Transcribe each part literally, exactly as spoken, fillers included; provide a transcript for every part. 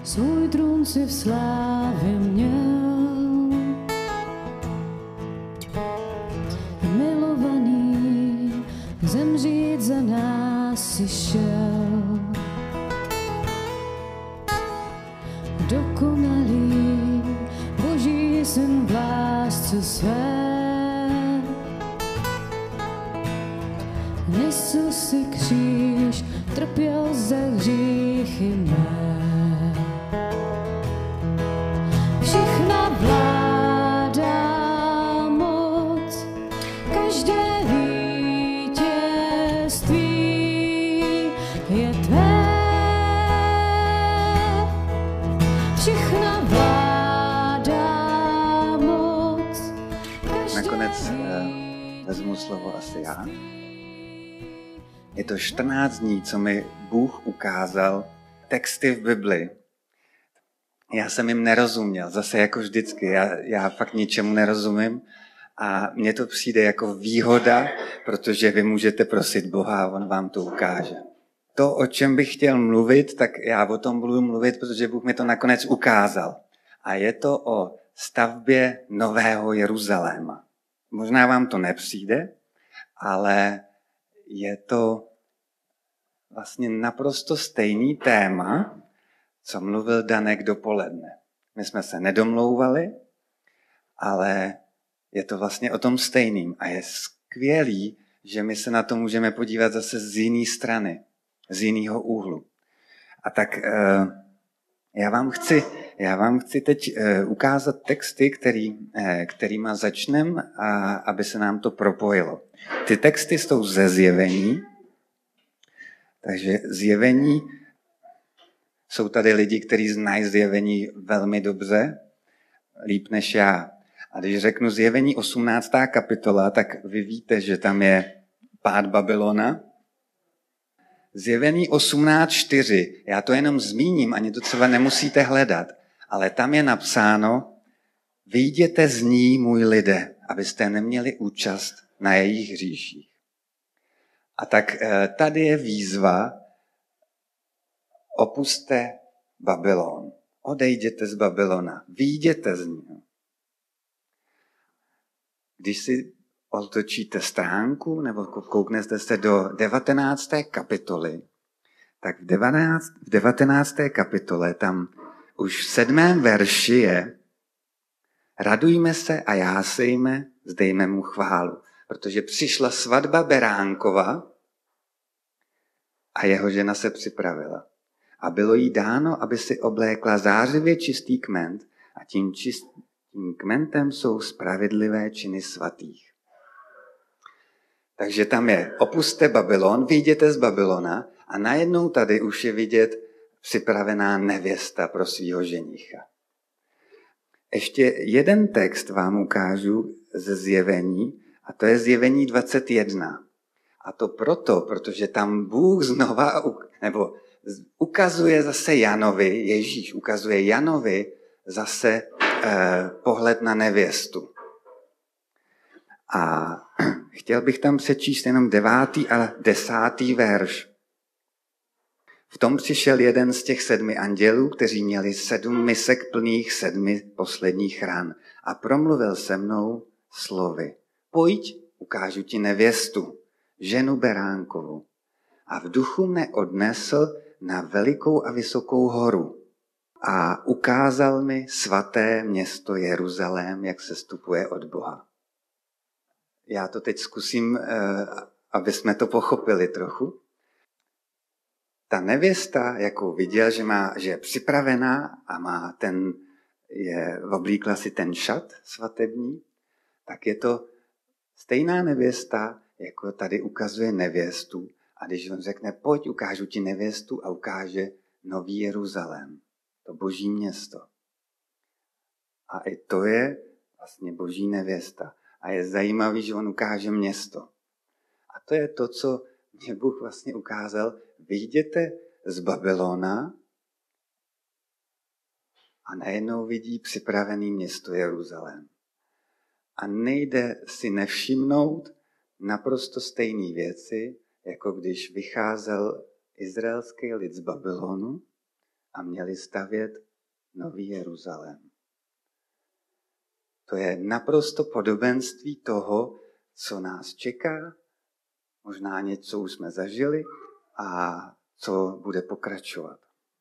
svůj trůn si v slávě měl. Milovaný, zemřít za nás si šel. Dokonalý, Boží syn v lásce své. Nesl si kříž, trpěl za hříchy mé. Všechna vláda, moc, každé vítězství je tvé. Všechna vláda, moc, každé Nakonec eh, vezmu slovo asi já. Je to čtrnáct dní, co mi Bůh ukázal texty v Bibli. Já jsem jim nerozuměl, zase jako vždycky. Já, já fakt ničemu nerozumím a mně to přijde jako výhoda, protože vy můžete prosit Boha a on vám to ukáže. To, o čem bych chtěl mluvit, tak já o tom budu mluvit, protože Bůh mi to nakonec ukázal. A je to o stavbě Nového Jeruzaléma. Možná vám to nepřijde, ale je to vlastně naprosto stejný téma, co mluvil Danek dopoledne. My jsme se nedomlouvali, ale je to vlastně o tom stejným. A je skvělý, že my se na to můžeme podívat zase z jiné strany, z jiného úhlu. A tak já vám chci, já vám chci teď ukázat texty, který, kterýma začneme, a aby se nám to propojilo. Ty texty jsou ze Zjevení, takže Zjevení, jsou tady lidi, kteří znají Zjevení velmi dobře, líp než já. A když řeknu Zjevení osmnáctá kapitola, tak vy víte, že tam je pád Babylona. Zjevení osmnáct čtyři, já to jenom zmíním, ani to třeba nemusíte hledat, ale tam je napsáno: vyjděte z ní, můj lidé, abyste neměli účast na jejich hříších. A tak tady je výzva: opuste Babylon, odejděte z Babylona, vyjděte z ní. Když si otočíte stránku nebo kouknete se do devatenácté kapitoly, tak v, v devatenácté kapitole tam už v sedmém verši je: radujme se a jásejme, vzdejme mu chválu, protože přišla svatba Beránkova a jeho žena se připravila. A bylo jí dáno, aby si oblékla zářivě čistý kment, a tím, čist, tím kmentem jsou spravedlivé činy svatých. Takže tam je: opuste Babylon, vyjděte z Babylona, a najednou tady už je vidět připravená nevěsta pro svýho ženicha. Ještě jeden text vám ukážu ze Zjevení, a to je Zjevení dvacet jedna. A to proto, protože tam Bůh znova nebo ukazuje zase Janovi, Ježíš ukazuje Janovi zase eh, pohled na nevěstu. A chtěl bych tam přečíst jenom devátý a desátý verš. V tom přišel jeden z těch sedmi andělů, kteří měli sedm misek plných sedmi posledních ran, a promluvil se mnou slovy: pojď, ukážu ti nevěstu, ženu Beránkovu. A v duchu mne odnesl na velikou a vysokou horu a ukázal mi svaté město Jeruzalém, jak se stupuje od Boha. Já to teď zkusím, aby jsme to pochopili trochu. Ta nevěsta, jakou viděl, že, má, že je připravená a má ten, je, oblíkla si ten šat svatební, tak je to stejná nevěsta, jako tady ukazuje nevěstu. A když on řekne: pojď, ukážu ti nevěstu, a ukáže Nový Jeruzalém, to boží město. A i to je vlastně boží nevěsta. A je zajímavý, že on ukáže město. A to je to, co mě Bůh vlastně ukázal. Vyjděte z Babylona a najednou vidí připravený město Jeruzalém. A nejde si nevšimnout naprosto stejné věci, jako když vycházel izraelský lid z Babylonu a měli stavět nový Jeruzalém. To je naprosto podobenství toho, co nás čeká, možná něco už jsme zažili a co bude pokračovat.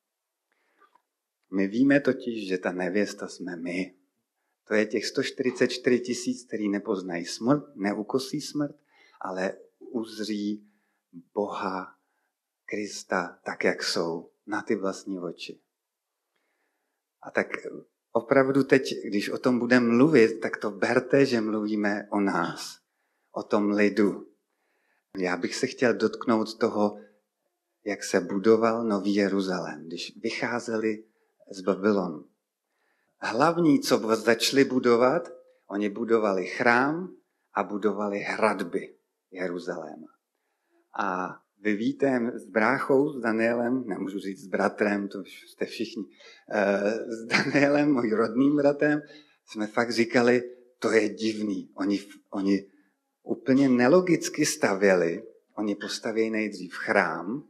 My víme totiž, že ta nevěsta jsme my. To je těch sto čtyřicet čtyři tisíc, který nepoznají smrt, neukosí smrt, ale uzří Boha, Krista, tak, jak jsou, na ty vlastní oči. A tak opravdu teď, když o tom budeme mluvit, tak to berte, že mluvíme o nás, o tom lidu. Já bych se chtěl dotknout toho, jak se budoval Nový Jeruzalém, když vycházeli z Babylonu. Hlavní, co začali budovat, oni budovali chrám a budovali hradby Jeruzaléma. A vy víte, s bráchou, s Danielem, nemůžu říct s bratrem, to jste všichni, s Danielem, mojím rodným bratem, jsme fakt říkali, to je divný. Oni, oni úplně nelogicky stavěli, oni postaví nejdřív chrám,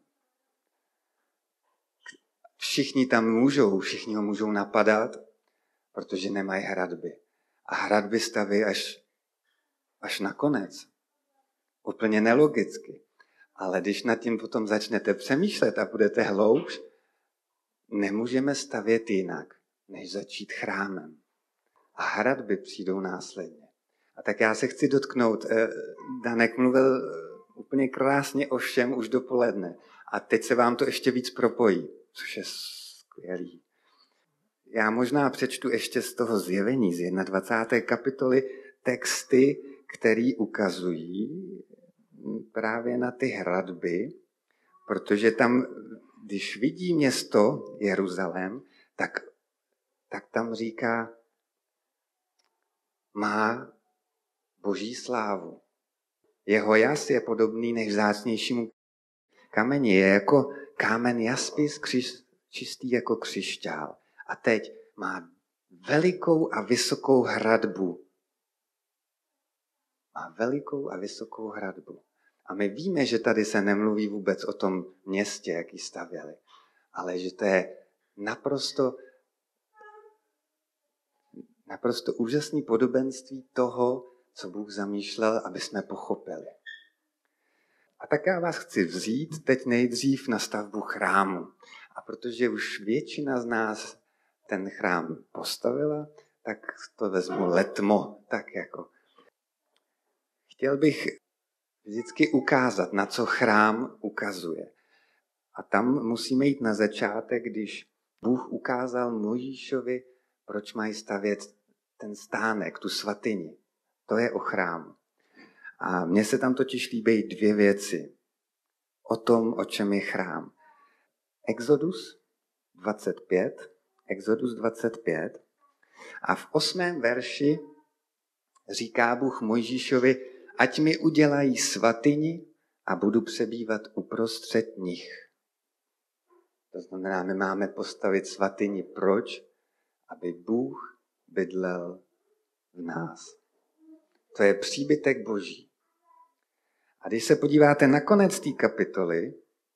všichni tam můžou, všichni ho můžou napadat, protože nemají hradby. A hradby staví až, až nakonec. Úplně nelogicky. Ale když nad tím potom začnete přemýšlet a budete hloubš, nemůžeme stavět jinak, než začít chrámem. A hradby přijdou následně. A tak já se chci dotknout. Danek mluvil úplně krásně o všem už dopoledne. A teď se vám to ještě víc propojí, což je skvělý. Já možná přečtu ještě z toho Zjevení, z dvacáté první kapitoly, texty, které ukazují právě na ty hradby, protože tam, když vidí město Jeruzalém, tak, tak tam říká, má boží slávu. Jeho jas je podobný než vzácnějšímu kameni. Je jako kámen jaspis, křiš, čistý jako křišťál. A teď má velikou a vysokou hradbu. Má velikou a vysokou hradbu. A my víme, že tady se nemluví vůbec o tom městě, jak ji stavěli, ale že to je naprosto, naprosto úžasné podobenství toho, co Bůh zamýšlel, aby jsme pochopili. A tak já vás chci vzít teď nejdřív na stavbu chrámu. A protože už většina z nás ten chrám postavila, tak to vezmu letmo, tak jako. Chtěl bych vždycky ukázat, na co chrám ukazuje. A tam musíme jít na začátek, když Bůh ukázal Mojžíšovi, proč mají stavět ten stánek, tu svatyni. To je o chrámu. A mně se tam totiž líbí dvě věci o tom, o čem je chrám. Exodus dvacet pět, Exodus dvacet pět a v osmém verši říká Bůh Mojžíšovi, ať mi udělají svatyni a budu přebývat uprostřed nich. To znamená, my máme postavit svatyni. Proč? Aby Bůh bydlel v nás. To je příbytek Boží. A když se podíváte na konec té kapitoly,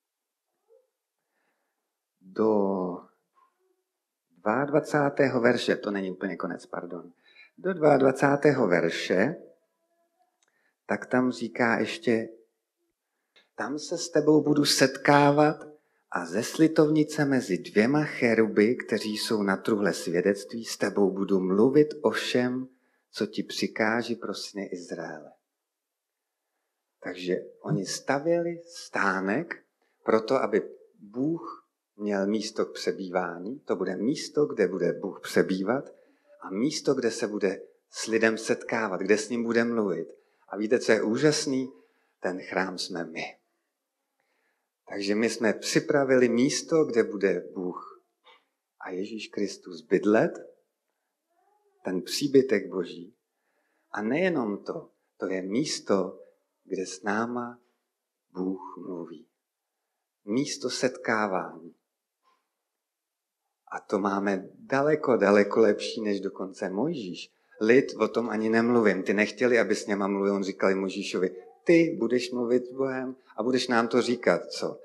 do dvacátého druhého verše, to není úplně konec, pardon, do dvacátého druhého verše, tak tam říká ještě, tam se s tebou budu setkávat a ze slitovnice mezi dvěma cheruby, kteří jsou na truhle svědectví, s tebou budu mluvit o všem, co ti přikáži pro syny Izraele. Takže oni stavěli stánek proto, aby Bůh měl místo k přebývání. To bude místo, kde bude Bůh přebývat a místo, kde se bude s lidem setkávat, kde s ním bude mluvit. A víte, co je úžasný? Ten chrám jsme my. Takže my jsme připravili místo, kde bude Bůh a Ježíš Kristus bydlet, ten příbytek Boží. A nejenom to, to je místo, kde s náma Bůh mluví. Místo setkávání. A to máme daleko, daleko lepší, než dokonce Mojžíš. Lid, o tom ani nemluvím. Ty nechtěli, aby s něma mluvil. On říkali Mojžíšovi, ty budeš mluvit s Bohem a budeš nám to říkat, co?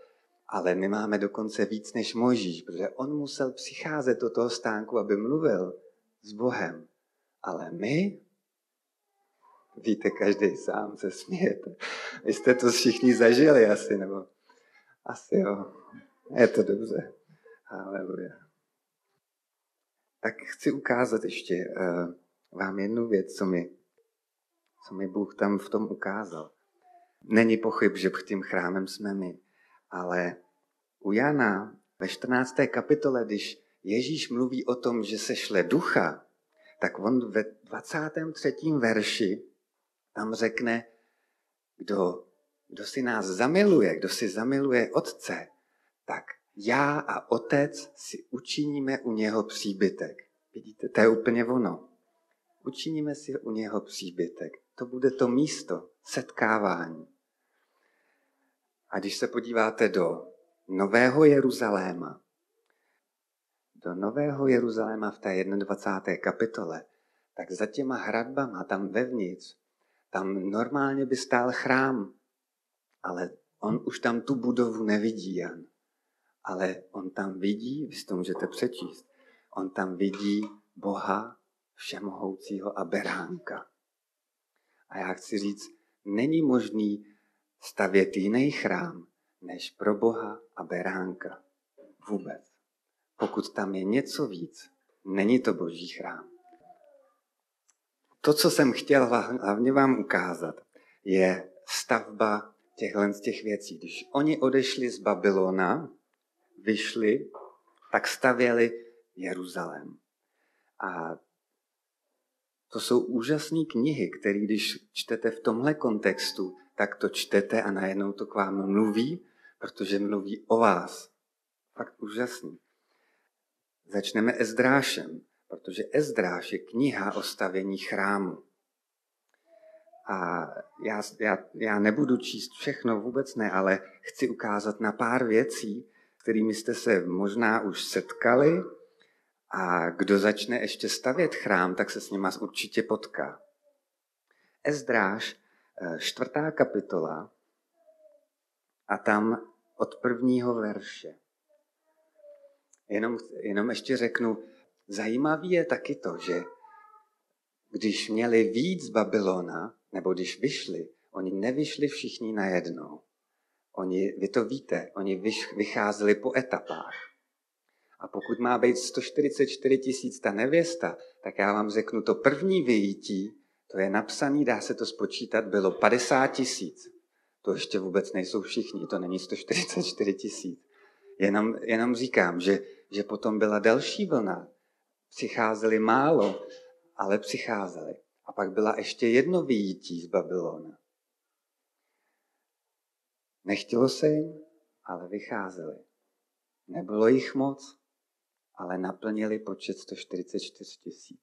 Ale my máme dokonce víc než Mojžíš, protože on musel přicházet do toho stánku, aby mluvil s Bohem. Ale my, víte, každý sám se smějete. Vy jste to všichni zažili asi, nebo asi jo. Je to dobře. Haleluja. Tak chci ukázat ještě uh, vám jednu věc, co mi, co mi Bůh tam v tom ukázal. Není pochyb, že tím chrámem jsme my, ale u Jana ve čtrnácté kapitole, když Ježíš mluví o tom, že se šle ducha, tak on ve dvacátém třetím verši tam řekne, kdo, kdo si nás zamiluje, kdo si zamiluje Otce, tak já a Otec si učiníme u něho příbytek. Vidíte, to je úplně ono. Učiníme si u něho příbytek. To bude to místo setkávání. A když se podíváte do Nového Jeruzaléma, do Nového Jeruzaléma v té dvacáté první kapitole, tak za těma hradbama tam vevnitř, tam normálně by stál chrám, ale on už tam tu budovu nevidí, Jan. Ale on tam vidí, vy si to můžete přečíst, on tam vidí Boha všemohoucího a beránka. A já chci říct, není možný stavět jiný chrám, než pro Boha a beránka. Vůbec. Pokud tam je něco víc, není to Boží chrám. To, co jsem chtěl hlavně vám ukázat, je stavba těchhle z těch věcí. Když oni odešli z Babylona, vyšli, tak stavěli Jeruzalém. A to jsou úžasné knihy, které když čtete v tomhle kontextu, tak to čtete a najednou to k vám mluví, protože mluví o vás. Fakt úžasný. Začneme Ezdrášem, protože Ezdráš je kniha o stavění chrámu. A já, já, já nebudu číst všechno, vůbec ne, ale chci ukázat na pár věcí, s kterými jste se možná už setkali, a kdo začne ještě stavět chrám, tak se s nima určitě potká. Ezdráš, čtvrtá kapitola, a tam od prvního verše. Jenom, jenom ještě řeknu, zajímavý je taky to, že když měli víc z Babylona, nebo když vyšli, oni nevyšli všichni najednou. Oni, vy to víte, oni vyš, vycházeli po etapách. A pokud má být sto čtyřicet čtyři tisíc ta nevěsta, tak já vám řeknu, to první vyjítí, to je napsaný, dá se to spočítat, bylo padesát tisíc. To ještě vůbec nejsou všichni, to není sto čtyřicet čtyři tisíc. Jenom, jenom říkám, že, že potom byla další vlna. Přicházeli málo, ale přicházeli. A pak byla ještě jedno vyjítí z Babylona. Nechtělo se jim, ale vycházeli. Nebylo jich moc, ale naplnili počet sto čtyřicet čtyři tisíc.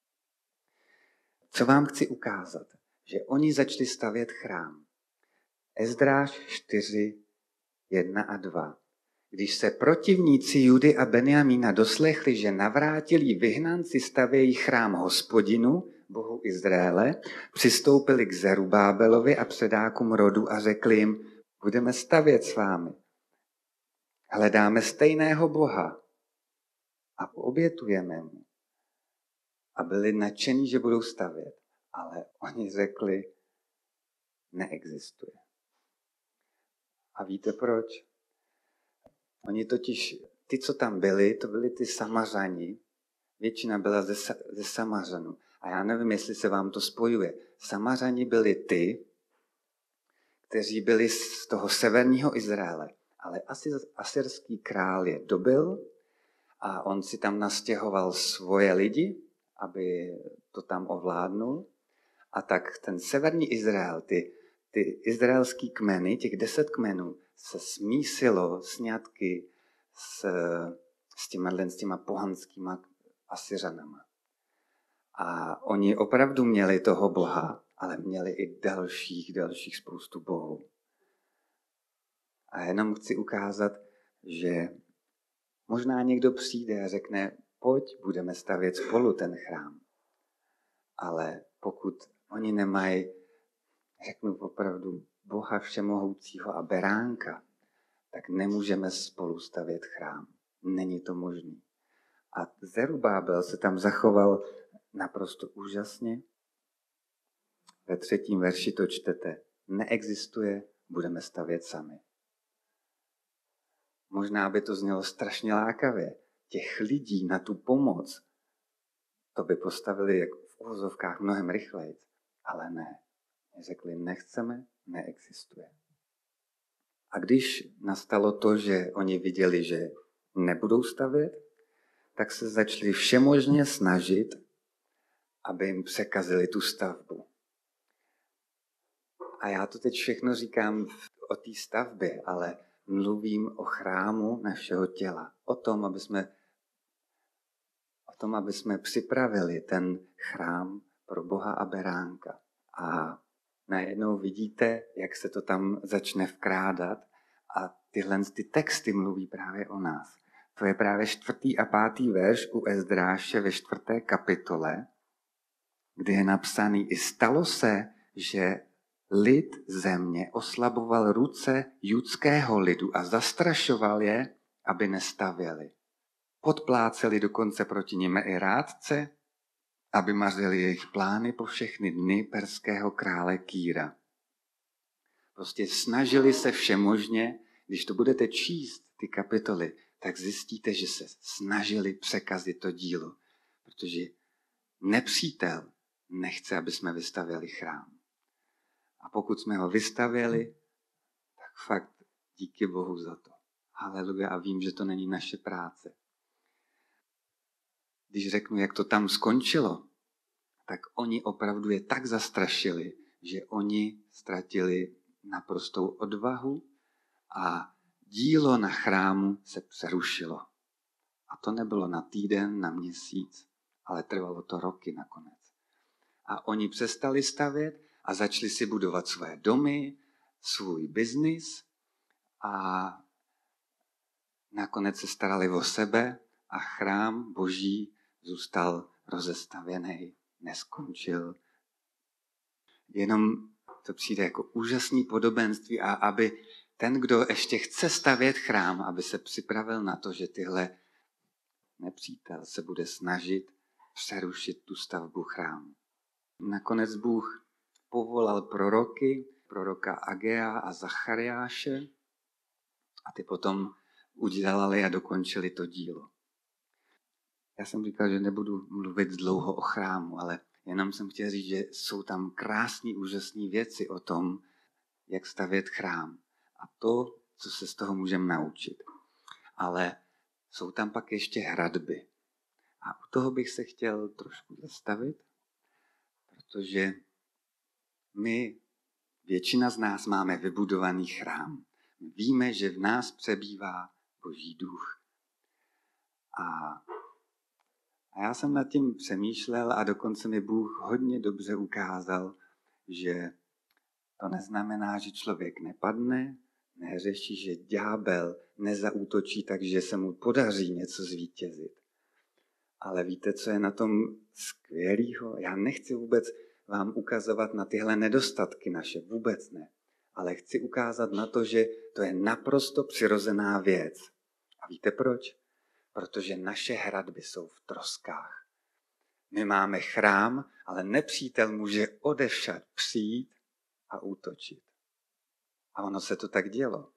Co vám chci ukázat? Že oni začali stavět chrám. Ezdráš čtyři, jedna a dva. Když se protivníci Judy a Benjamína doslechli, že navrátilí vyhnanci stavějí chrám Hospodinu, Bohu Izraele, přistoupili k Zerubábelovi a předákům rodu a řekli jim, budeme stavět s vámi. Hledáme stejného Boha a obětujeme mu. A byli nadšení, že budou stavět. Ale oni řekli, neexistuje. A víte proč? Oni totiž, ty, co tam byli, to byli ty Samařani. Většina byla ze, ze Samařanů. A já nevím, jestli se vám to spojuje. Samařani byli ty, kteří byli z toho severního Izraele. Ale asyrský král je dobil a on si tam nastěhoval svoje lidi, aby to tam ovládnul. A tak ten severní Izrael, ty, ty izraelský kmeny, těch deset kmenů, se smísilo sňatky s, s, těma, s těma pohanskýma Asyřanama. A oni opravdu měli toho Boha, ale měli i dalších, dalších spoustu bohů. A jenom chci ukázat, že možná někdo přijde a řekne, pojď, budeme stavět spolu ten chrám. Ale pokud oni nemají, řeknu opravdu, Boha všemohoucího a beránka, tak nemůžeme spolu stavět chrám. Není to možné. A Zerubábel se tam zachoval naprosto úžasně. Ve třetím verši to čtete. Neexistuje, budeme stavět sami. Možná by to znělo strašně lákavě. Těch lidí na tu pomoc, to by postavili jak v uvozovkách mnohem rychleji. Ale ne. Řekli, nechceme, neexistuje. A když nastalo to, že oni viděli, že nebudou stavět, tak se začali všemožně snažit, aby jim překazili tu stavbu. A já to teď všechno říkám o té stavbě, ale mluvím o chrámu našeho těla. O tom, aby jsme, o tom, aby jsme připravili ten chrám pro Boha a beránka. A najednou vidíte, jak se to tam začne vkrádat a tyhle ty texty mluví právě o nás. To je právě čtvrtý a pátý verš u Ezdráše ve čtvrté kapitole, kde je napsaný: I stalo se, že lid země oslaboval ruce judského lidu a zastrašoval je, aby nestavěli. Podpláceli dokonce proti nim i rádce, aby mařili jejich plány po všechny dny perského krále Kýra. Prostě snažili se všemožně, když to budete číst, ty kapitoly, tak zjistíte, že se snažili překazit to dílo, protože nepřítel nechce, aby jsme vystavěli chrám. A pokud jsme ho vystavěli, tak fakt díky Bohu za to. Haleluja, a vím, že to není naše práce. Když řeknu, jak to tam skončilo, tak oni opravdu je tak zastrašili, že oni ztratili naprostou odvahu a dílo na chrámu se přerušilo. A to nebylo na týden, na měsíc, ale trvalo to roky nakonec. A oni přestali stavět a začali si budovat své domy, svůj biznis a nakonec se starali o sebe a chrám Boží zůstal rozestavěný, neskončil. Jenom to přijde jako úžasný podobenství a aby ten, kdo ještě chce stavět chrám, aby se připravil na to, že tyhle nepřítel se bude snažit přerušit tu stavbu chrámu. Nakonec Bůh povolal proroky, proroka Agea a Zachariáše a ty potom udělali a dokončili to dílo. Já jsem říkal, že nebudu mluvit dlouho o chrámu, ale jenom jsem chtěl říct, že jsou tam krásné, úžasné věci o tom, jak stavět chrám. A to, co se z toho můžeme naučit. Ale jsou tam pak ještě hradby. A u toho bych se chtěl trošku zastavit, protože my, většina z nás máme vybudovaný chrám. My víme, že v nás přebývá Boží duch. A, a já jsem nad tím přemýšlel a dokonce mi Bůh hodně dobře ukázal, že to neznamená, že člověk nepadne, neřeší, že ďábel nezaútočí, takže se mu podaří něco zvítězit. Ale víte, co je na tom skvělýho? Já nechci vůbec vám ukazovat na tyhle nedostatky naše, vůbec ne. Ale chci ukázat na to, že to je naprosto přirozená věc. A víte proč? Protože naše hradby jsou v troskách. My máme chrám, ale nepřítel může odevšad přijít a útočit. A ono se to tak dělo.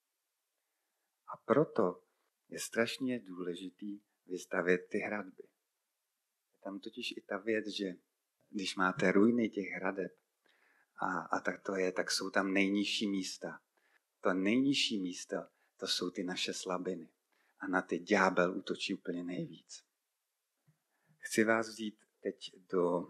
A proto je strašně důležitý vystavět ty hradby. Je tam totiž i ta věc, že když máte ruiny těch hradeb, a, a tak to je, tak jsou tam nejnižší místa. To nejnižší místa, to jsou ty naše slabiny. A na ty ďábel útočí úplně nejvíc. Chci vás vzít teď do,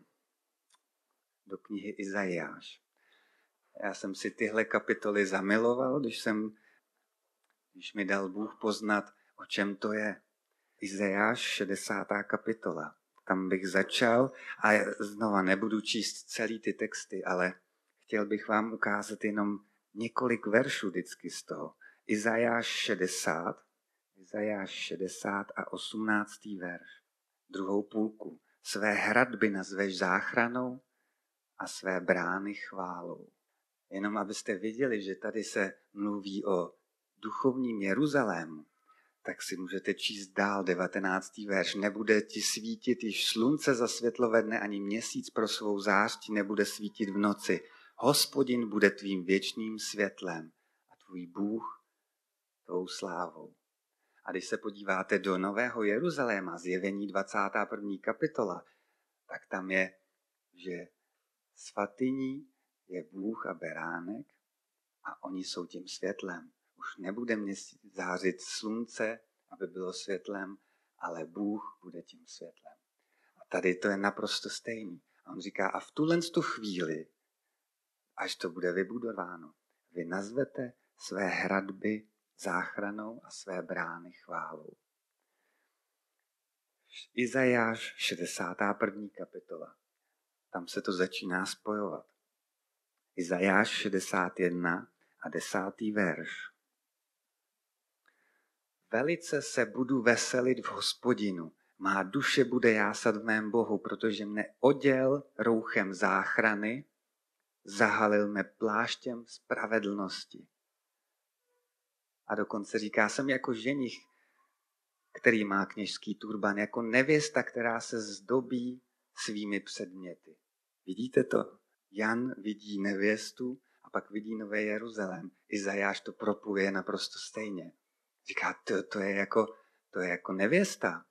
do knihy Izajáš. Já jsem si tyhle kapitoly zamiloval, když, jsem, když mi dal Bůh poznat, o čem to je. Izajáš šedesátá kapitola. Tam bych začal a znova nebudu číst celý ty texty, ale chtěl bych vám ukázat jenom několik veršů vždycky z toho. Izajáš šedesát, Izajáš šedesát a osmnáctý verš. Druhou půlku. Své hradby nazveš záchranou a své brány chválou. Jenom abyste viděli, že tady se mluví o duchovním Jeruzalému, tak si můžete číst dál devatenáctý verš. Nebude ti svítit již slunce za světlo ve dne, ani měsíc pro svou zář ti nebude svítit v noci. Hospodin bude tvým věčným světlem a tvůj Bůh tvou slávou. A když se podíváte do Nového Jeruzaléma, Zjevení dvacátá první kapitola, tak tam je, že svatyní je Bůh a beránek a oni jsou tím světlem. Už nebude měsíc zářit slunce, aby bylo světlem, ale Bůh bude tím světlem. A tady to je naprosto stejný. A on říká, a v tuhle tu chvíli, až to bude vybudováno, vy nazvete své hradby záchranou a své brány chválou. Izajáš šedesátá první kapitola. Tam se to začíná spojovat. Izajáš šedesát jedna a desátý verš. Velice se budu veselit v Hospodinu. Má duše bude jásat v mém Bohu, protože mne oděl rouchem záchrany, zahalil mne pláštěm spravedlnosti. A dokonce říká, jsem jako ženich, který má kněžský turban, jako nevěsta, která se zdobí svými předměty. Vidíte to? Jan vidí nevěstu a pak vidí Nové Jeruzalém. Izajáš to propuje naprosto stejně. Říká, to, to, je jako, to je jako nevěsta.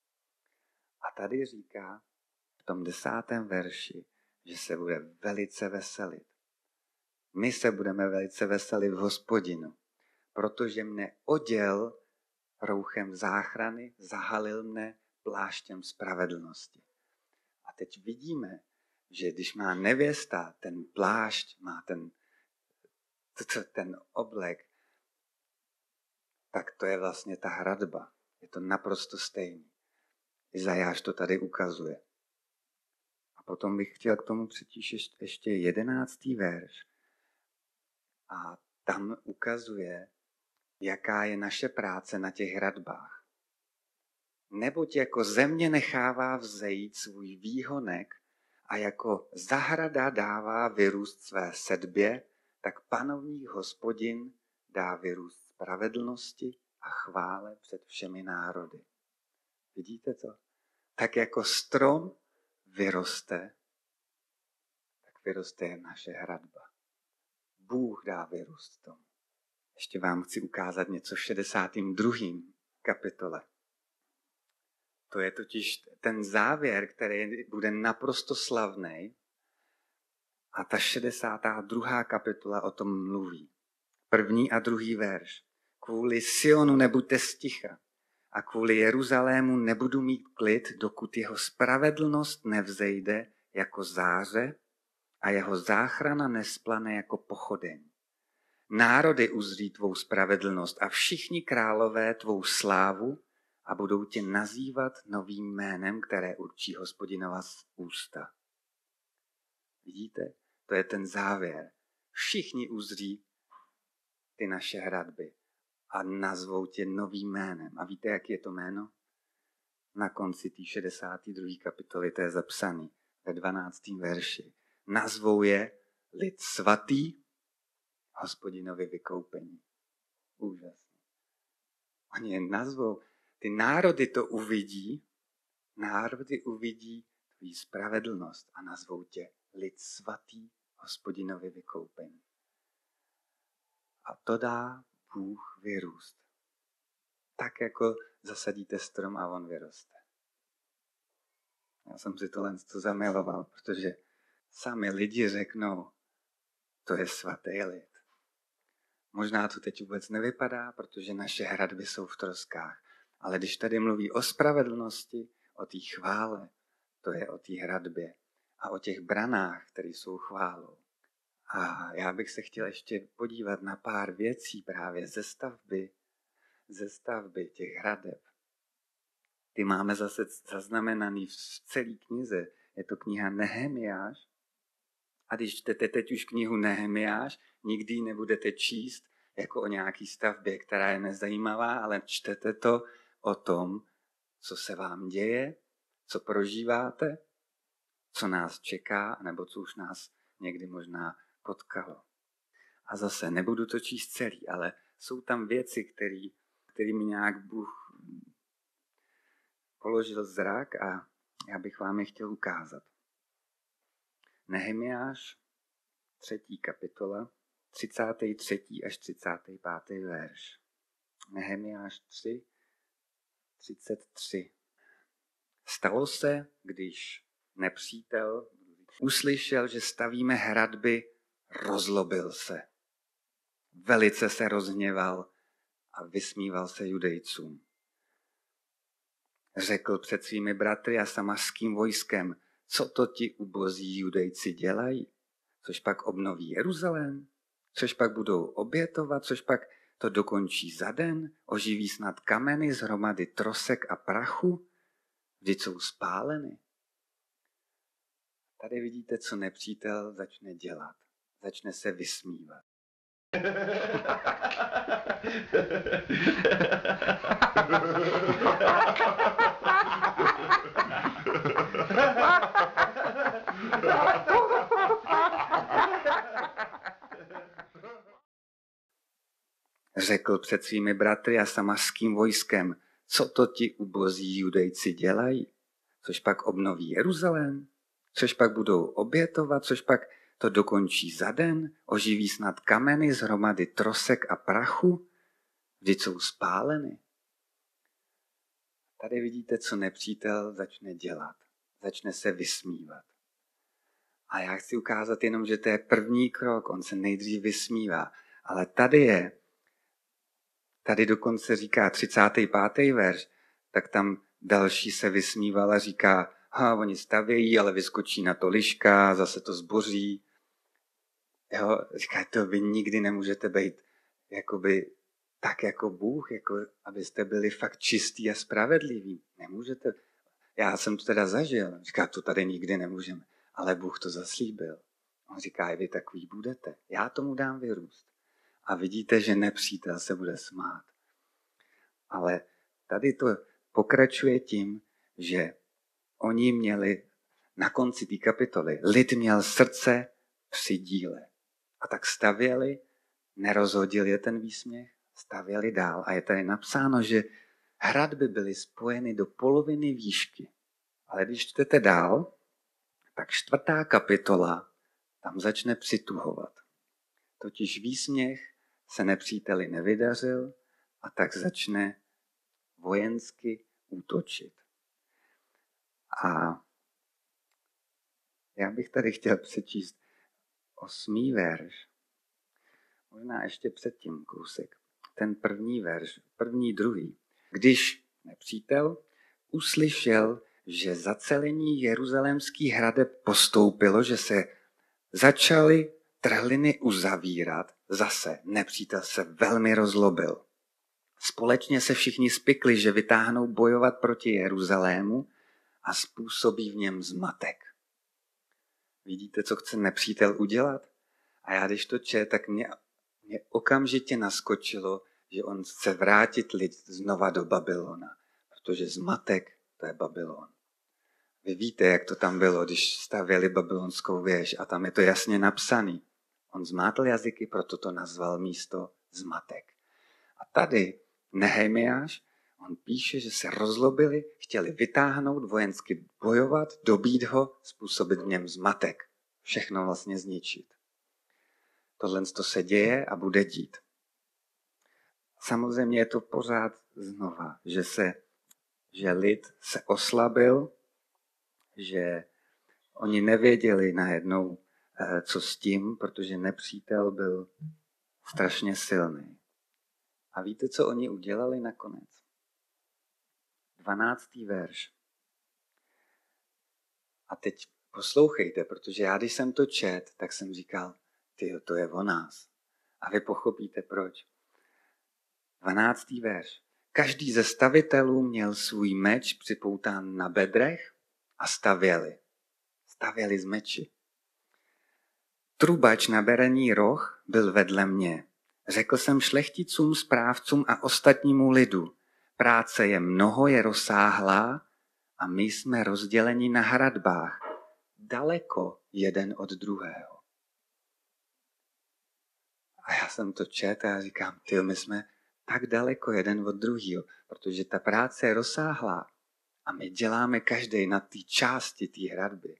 A tady říká v tom desátém verši, že se bude velice veselit. My se budeme velice veselit v Hospodinu, protože mne oděl rouchem záchrany, zahalil mne pláštěm spravedlnosti. A teď vidíme, že když má nevěsta ten plášť, má ten, ten oblek, tak to je vlastně ta hradba. Je to naprosto stejný. Izajáš to tady ukazuje. A potom bych chtěl k tomu přečíst ještě jedenáctý verš. A tam ukazuje, jaká je naše práce na těch hradbách. Neboť jako země nechává vzejít svůj výhonek a jako zahrada dává vyrůst své sedbě, tak panovník Hospodin dá vyrůst spravedlnosti a chvále před všemi národy. Vidíte to? Tak jako strom vyroste, tak vyroste naše hradba. Bůh dá vyrůst tomu. Ještě vám chci ukázat něco v šedesátém druhém kapitole. To je totiž ten závěr, který bude naprosto slavný. A ta šedesátá druhá kapitola o tom mluví. První a druhý verš. Kvůli Sionu nebuďte sticha a kvůli Jeruzalému nebudu mít klid, dokud jeho spravedlnost nevzejde jako záře a jeho záchrana nesplane jako pochodeň. Národy uzří tvou spravedlnost a všichni králové tvou slávu a budou tě nazývat novým jménem, které určí Hospodinova ústa. Vidíte? To je ten závěr. Všichni uzří ty naše hradby a nazvou tě novým jménem. A víte, jak je to jméno? Na konci té šedesáté druhé kapitoly to je zapsaný ve dvanáctém verši. Nazvou je lid svatý, Hospodinovi vykoupení. Úžasně. Oni je nazvou. Ty národy to uvidí, národy uvidí tvý spravedlnost a nazvou tě lid svatý, Hospodinovi vykoupení. A to dá Bůh vyrůst. Tak jako zasadíte strom a on vyroste. Já jsem si tohle zamiloval, protože sami lidi řeknou, to je svatý lid. Možná to teď vůbec nevypadá, protože naše hradby jsou v troskách. Ale když tady mluví o spravedlnosti, o té chvále, to je o té hradbě a o těch branách, které jsou chválou. A já bych se chtěl ještě podívat na pár věcí právě ze stavby, ze stavby těch hradeb. Ty máme zase zaznamenaný v celé knize. Je to kniha Nehemiáš. A když čtete teď už knihu Nehemiáš, nikdy ji nebudete číst jako o nějaký stavbě, která je nezajímavá, ale čtete to o tom, co se vám děje, co prožíváte, co nás čeká, nebo co už nás někdy možná potkalo. A zase nebudu to číst celý, ale jsou tam věci, který, který mi nějak Bůh položil zrak a já bych vám je chtěl ukázat. Nehemiáš, třetí kapitola, třicátý třetí až třicátý pátý verš. Nehemiáš tři, třicet tři. Stalo se, když nepřítel uslyšel, že stavíme hradby, rozlobil se. Velice se rozhněval a vysmíval se Judejcům. Řekl před svými bratry a samařským vojskem, co to ti ubozí Judejci dělají? Což pak obnoví Jeruzalém? Což pak budou obětovat? Což pak to dokončí za den? Oživí snad kameny z hromady trosek a prachu? Vždyť jsou spáleny. Tady vidíte, co nepřítel začne dělat. Začne se vysmívat. Řekl před svými bratry a samařským vojskem, co to ti ubozí Judejci dělají? Což pak obnoví Jeruzalém? Což pak budou obětovat? Což pak to dokončí za den? Oživí snad kameny z hromady trosek a prachu? Vždyť jsou spáleny. Tady vidíte, co nepřítel začne dělat. Začne se vysmívat. A já chci ukázat jenom, že to je první krok. On se nejdřív vysmívá. Ale tady je, tady dokonce říká třicátý pátý verš, tak tam další se vysmíval a říká, ha, oni stavějí, ale vyskočí na to liška, zase to zboří. Jo, říká, to vy nikdy nemůžete být jakoby tak jako Bůh, jako abyste byli fakt čistý a spravedliví. Nemůžete. Já jsem to teda zažil. Říká, to tady nikdy nemůžeme. Ale Bůh to zaslíbil. On říká, vy takový budete. Já tomu dám vyrůst. A vidíte, že nepřítel se bude smát. Ale tady to pokračuje tím, že oni měli na konci té kapitoly, lid měl srdce při díle. A tak stavěli, nerozhodil je ten výsměch, stavěli dál. A je tady napsáno, že hradby byly spojeny do poloviny výšky. Ale když čtete dál, tak čtvrtá kapitola tam začne přituhovat. Totiž výsměch se nepříteli nevydařil a tak začne vojensky útočit. A já bych tady chtěl přečíst osmý verš. Možná ještě předtím kousek. Ten první verš, první, druhý. Když nepřítel uslyšel, že zacelení jeruzalémských hradeb postoupilo, že se začaly trhliny uzavírat, zase nepřítel se velmi rozlobil. Společně se všichni spikli, že vytáhnou bojovat proti Jeruzalému a způsobí v něm zmatek. Vidíte, co chce nepřítel udělat? A já když to čet, tak mě, mě okamžitě naskočilo, že on chce vrátit lid znova do Babylona, protože zmatek to je Babylon. Vy víte, jak to tam bylo, když stavěli babylonskou věž a tam je to jasně napsaný. On zmátl jazyky, proto to nazval místo zmatek. A tady Nehemiáš, on píše, že se rozlobili, chtěli vytáhnout, vojensky bojovat, dobít ho, způsobit v něm zmatek. Všechno vlastně zničit. Tohle to se děje a bude dít. Samozřejmě je to pořád znova, že, se, že lid se oslabil, že oni nevěděli najednou, co s tím, protože nepřítel byl strašně silný. A víte, co oni udělali nakonec? dvanáctý verš. A teď poslouchejte, protože já, když jsem to čet, tak jsem říkal, tyjo, to je o nás. A vy pochopíte, proč. dvanáctý verš. Každý ze stavitelů měl svůj meč připoután na bedrech a stavěli. Stavěli z meči. Trubač na berení roh byl vedle mě. Řekl jsem šlechticům, správcům a ostatnímu lidu. Práce je mnoho, je rozsáhlá a my jsme rozděleni na hradbách. Daleko jeden od druhého. A já jsem to četl a říkám, tyjo, my jsme tak daleko jeden od druhého, protože ta práce je rozsáhlá a my děláme každý na té části té hradby.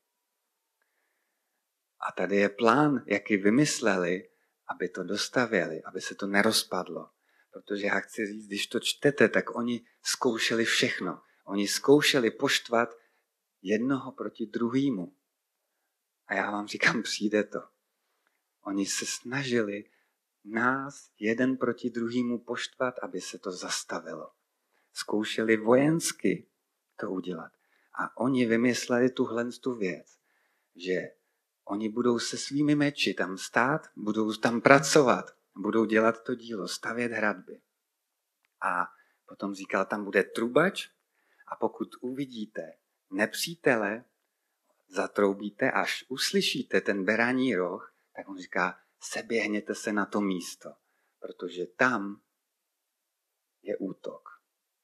A tady je plán, jaký vymysleli, aby to dostavěli, aby se to nerozpadlo. Protože já chci říct, když to čtete, tak oni zkoušeli všechno. Oni zkoušeli poštvat jednoho proti druhému. A já vám říkám, přijde to. Oni se snažili nás jeden proti druhému poštvat, aby se to zastavilo. Zkoušeli vojensky to udělat. A oni vymysleli tuhle tu věc, že oni budou se svými meči tam stát, budou tam pracovat, budou dělat to dílo, stavět hradby. A potom říkal, tam bude trubač a pokud uvidíte nepřítele, zatroubíte, až uslyšíte ten beraní roh, tak on říká, seběhněte se na to místo, protože tam je útok.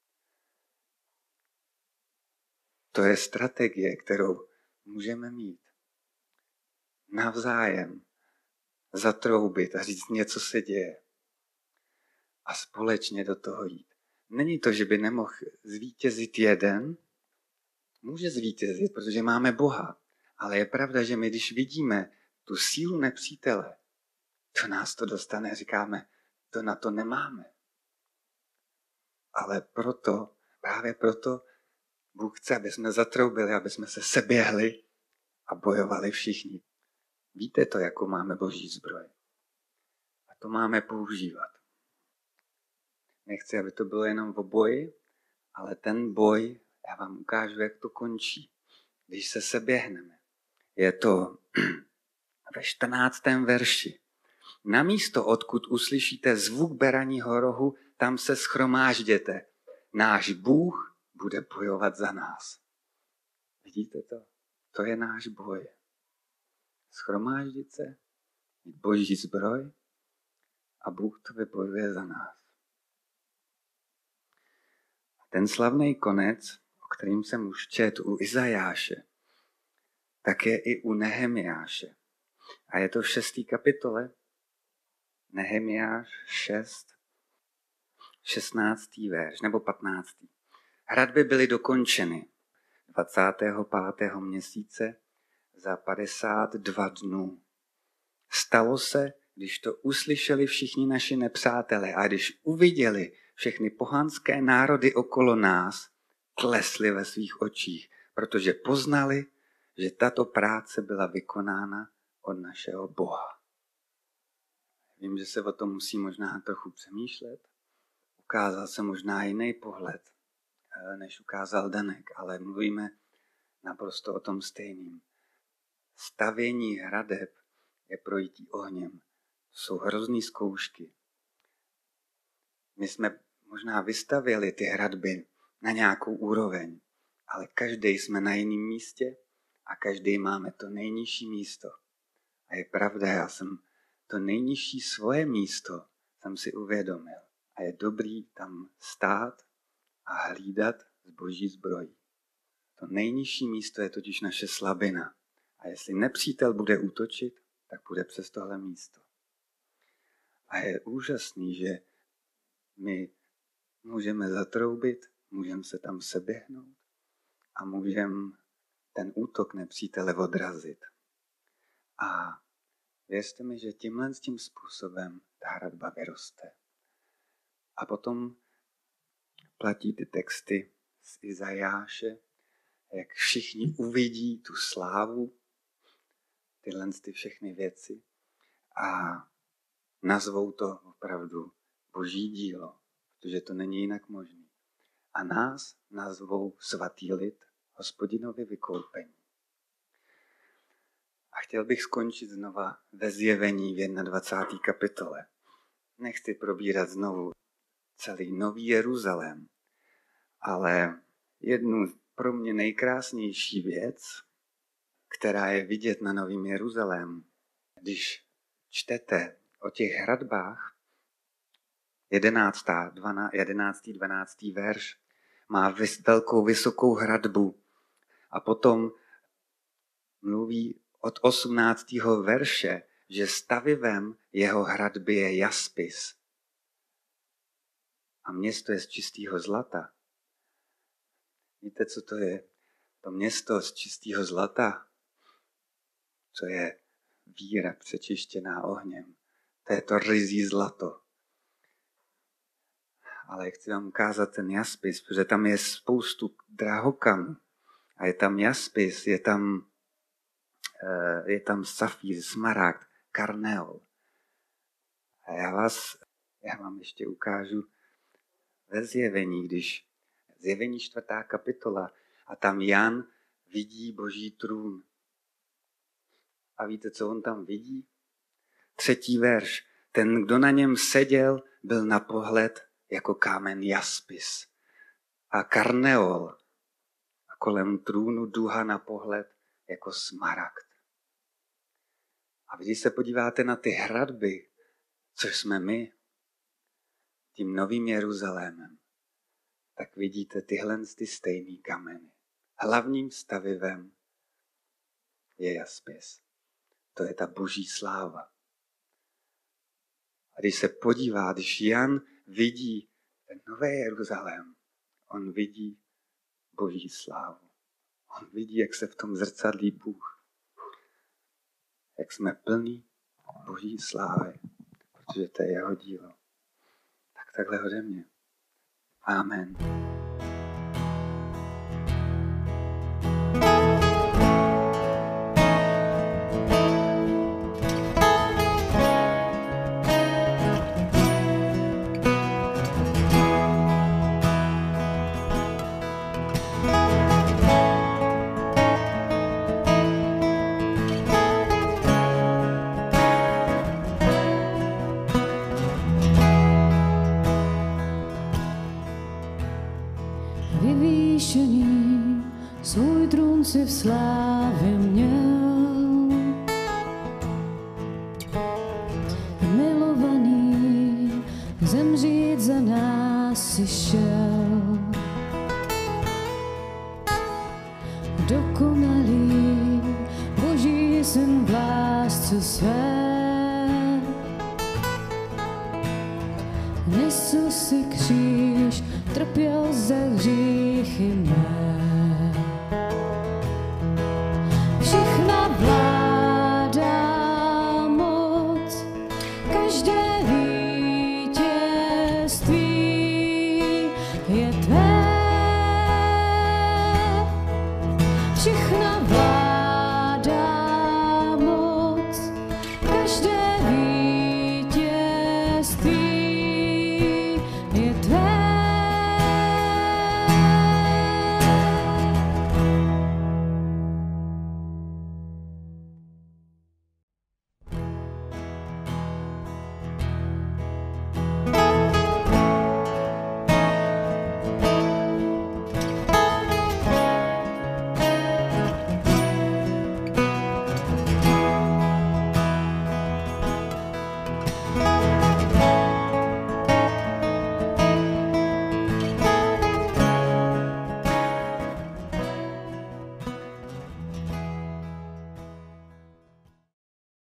To je strategie, kterou můžeme mít. Navzájem zatroubit a říct, něco se děje. A společně do toho jít. Není to, že by nemohl zvítězit jeden. Může zvítězit, protože máme Boha. Ale je pravda, že my, když vidíme tu sílu nepřítele, to nás to dostane, říkáme, to na to nemáme. Ale proto, právě proto, Bůh chce, aby jsme zatroubili, aby jsme se seběhli a bojovali všichni. Víte to, jakou máme Boží zbroj. A to máme používat. Nechci, aby to bylo jenom o boji, ale ten boj, já vám ukážu, jak to končí. Když se seběhneme. Je to ve čtrnáctém verši. Na místo, odkud uslyšíte zvuk beraního rohu, tam se shromážděte. Náš Bůh bude bojovat za nás. Vidíte to? To je náš boj. Shromáždit se, mít Boží zbroj a Bůh to vybojuje za nás. A ten slavný konec, o kterým jsem už četl u Izajáše, tak je i u Nehemiáše. A je to v šesté kapitole. Nehemiáš šest, šestnáctý verš, nebo patnáctý. Hradby byly dokončeny dvacátého pátého měsíce za padesát dva dnů. Stalo se, když to uslyšeli všichni naši nepřátelé a když uviděli všechny pohanské národy okolo nás, klesli ve svých očích, protože poznali, že tato práce byla vykonána od našeho Boha. Vím, že se o tom musí možná trochu přemýšlet. Ukázal se možná jiný pohled, než ukázal Danek, ale mluvíme naprosto o tom stejným. Stavění hradeb je projití ohněm. Jsou hrozný zkoušky. My jsme možná vystavěli ty hradby na nějakou úroveň, ale každý jsme na jiném místě a každý máme to nejnižší místo. A je pravda, já jsem to nejnižší svoje místo jsem si uvědomil. A je dobrý tam stát a hlídat z Boží zbrojí. To nejnižší místo je totiž naše slabina. A jestli nepřítel bude útočit, tak bude přes tohle místo. A je úžasný, že my můžeme zatroubit, můžeme se tam seběhnout a můžeme ten útok nepřítele odrazit. A věřte mi, že tímhle tím způsobem ta hradba vyroste. A potom platí ty texty z Izajáše, jak všichni uvidí tu slávu, tyhle ty všechny věci a nazvou to opravdu Boží dílo, protože to není jinak možné. A nás nazvou svatý lid, Hospodinovi vykoupení. A chtěl bych skončit znova ve Zjevení v dvacáté první kapitole. Nechci probírat znovu celý Nový Jeruzalém, ale jednu pro mě nejkrásnější věc, která je vidět na Novém Jeruzalému. Když čtete o těch hradbách, jedenáctý dvanáctý verš má vys, velkou vysokou hradbu a potom mluví od osmnáctého verše, že stavivem jeho hradby je jaspis a město je z čistého zlata. Víte, co to je? To město z čistého zlata, co je víra přečištěná ohněm. To je to ryzí zlato. Ale chci vám ukázat ten jaspis, protože tam je spoustu drahokamů. A je tam jaspis, je tam, je tam safír, smaragd, karneol. A já vás, já vám ještě ukážu ve zjevení, když zjevení čtvrtá kapitola a tam Jan vidí Boží trůn. A víte, co on tam vidí? Třetí verš. Ten, kdo na něm seděl, byl na pohled jako kámen jaspis a karneol. A kolem trůnu duha na pohled jako smaragd. A když se podíváte na ty hradby, což jsme my, tím novým Jeruzalémem, tak vidíte tyhle ty stejný kameny. Hlavním stavivem je jaspis. To je ta Boží sláva. A když se podívá, když Jan vidí ten nový Jeruzalém, on vidí Boží slávu. On vidí, jak se v tom zrcadlí Bůh. Jak jsme plní Boží slávy, protože to je jeho dílo. Tak takhle ode mě. Amen. Vyvýšený svůj trůn si v slávě měl. Milovaný zemřít za nás si šel. Dokonalý Boží syn v lásce své. Nesu si kříž, trpěl za hříchy mé.